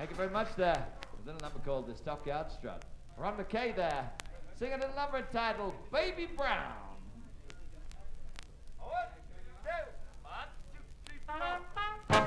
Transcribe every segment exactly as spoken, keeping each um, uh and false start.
Thank you very much there. A little number called The Stockyard Strut. Ron McKay there, singing a number entitled Baby Brown. One, two, one, two, three, four.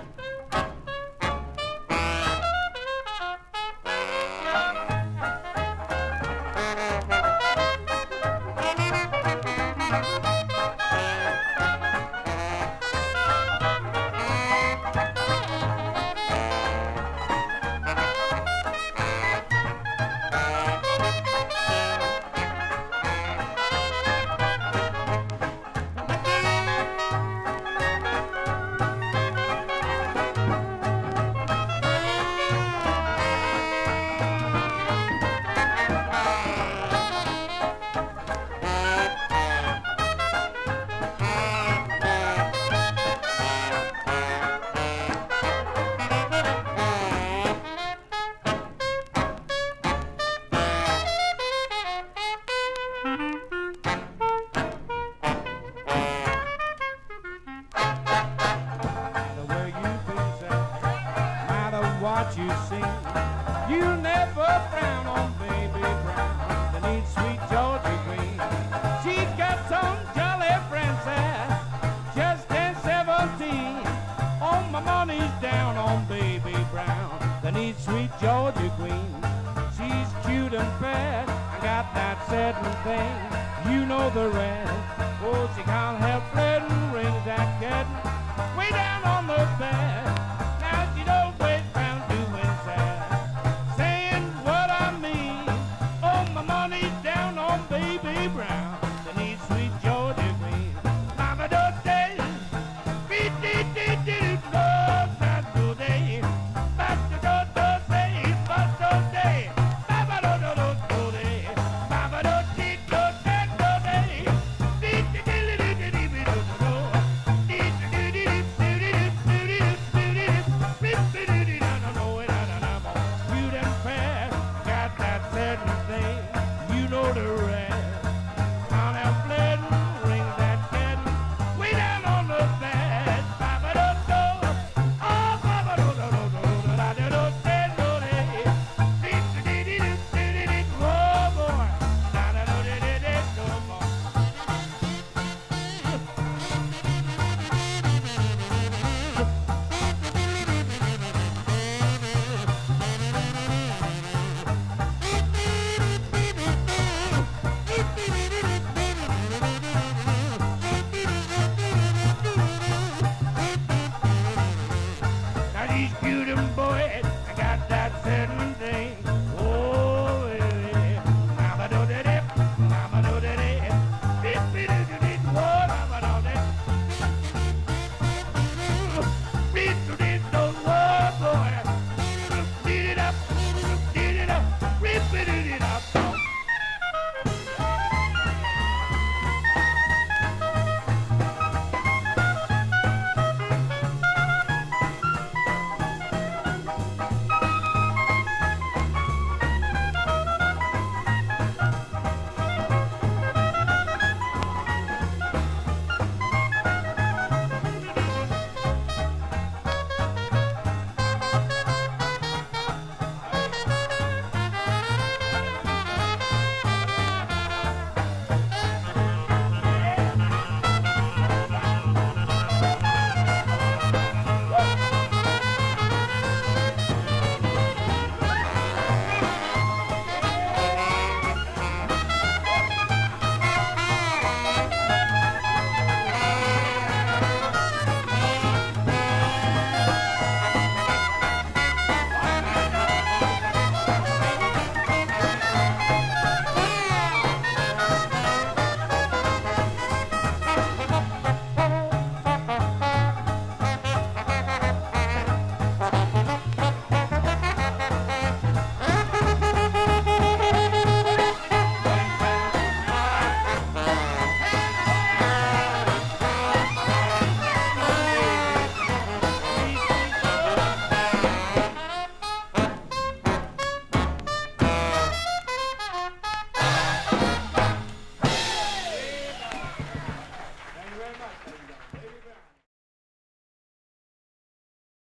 What you see, you never frown on baby brown. The neat sweet Georgia queen. She's got some jolly friends there, just turned seventeen. All my money's down on baby brown. The neat sweet Georgia queen. She's cute and fair. I got that certain thing, you know the rest. Oh, she can't help letting rain.